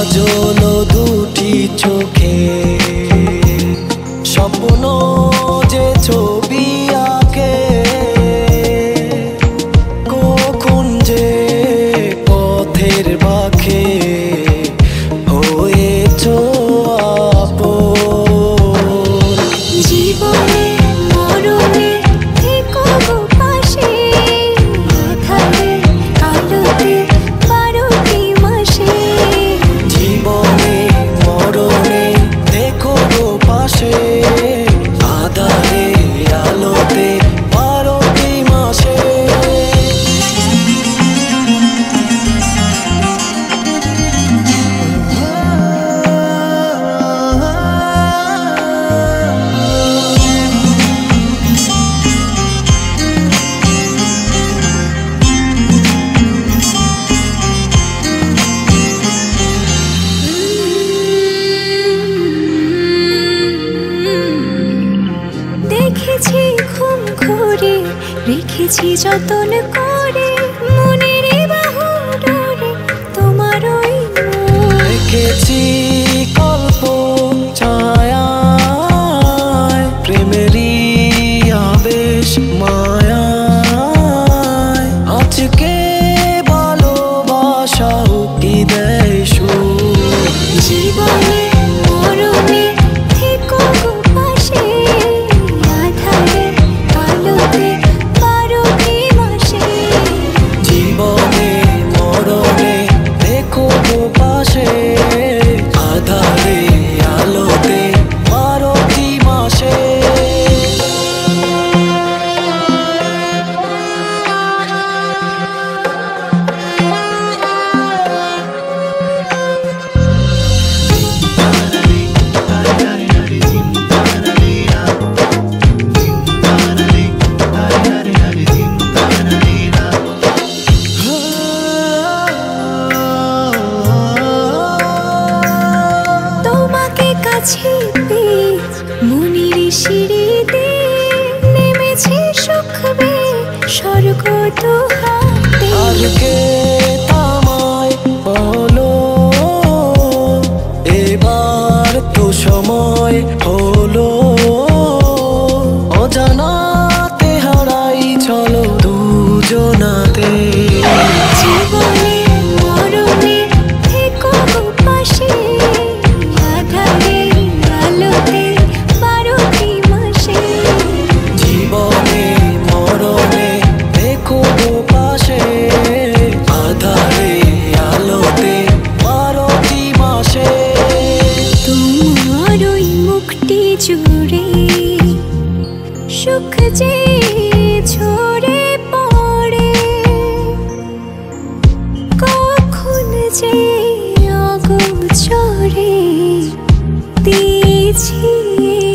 কাজল দুটি চোখে স্বপ্ন যে ছবি আঁকে কখন যে পথের বাঁকে হয়েছ আপন। জীবনে মরণে থেকো গো পাশে, আঁধারে আলোতে 12টি মাসে। জীবনে মরণে থেকো গো পাশে, আঁধারে আলোতে 12টি মাসে। দেখেছি ঘুম ঘুরে, রেখেছি যতন করে, মনের বাহু ডোরে তোমার ওই মুখ। দেখেছি কল্প ছায়ায়, প্রেমেরই আবেশ মায়ায়। আজকে ভালোবাসা উকি দেয় সুর। জীবনে মরণে থেকো গো পাশে, আঁধারে আলোতে 12টি মাসে। জীবনে মরণে দেখো গো পাশে, আঁধারে আলোতে 12টি মাসে। তোমাকে কাছে পেয়ে মনের সিঁড়িতে নেমেছে সুখ বেয়ে স্বর্গ দুহাতে। আর কে থামায় বলো, এবার তো সময় হলো। অজানাতে হারাই চলো দুজনাতে। জীবনে মরণে থেকো গো পাশে, আঁধারে আলোতে 12টি মাসে। জীবনে মরণে দেখো গো পাশে, আঁধারে আলোতে 12টি মাসে। তোমার ওই মুখটি জুড়ে সুখ যে ঝরে পড়ে, কখন যে অগোচরে দিয়েছি